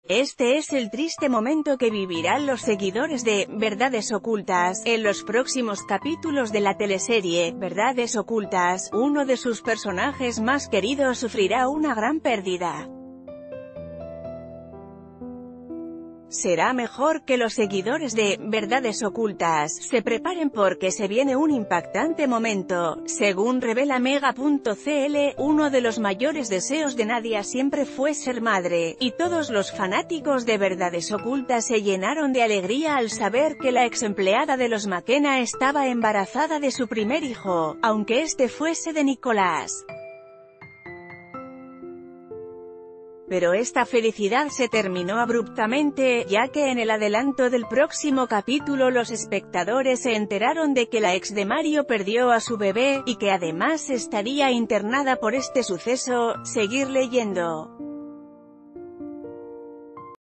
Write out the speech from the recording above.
Este es el triste momento que vivirán los seguidores de Verdades Ocultas. En los próximos capítulos de la teleserie Verdades Ocultas, uno de sus personajes más queridos sufrirá una gran pérdida. Será mejor que los seguidores de Verdades Ocultas se preparen porque se viene un impactante momento. Según revela Mega.cl, uno de los mayores deseos de Nadia siempre fue ser madre, y todos los fanáticos de Verdades Ocultas se llenaron de alegría al saber que la ex empleada de los McKenna estaba embarazada de su primer hijo, aunque este fuese de Nicolás. Pero esta felicidad se terminó abruptamente, ya que en el adelanto del próximo capítulo los espectadores se enteraron de que la ex de Mario perdió a su bebé, y que además estaría internada por este suceso. Seguir leyendo.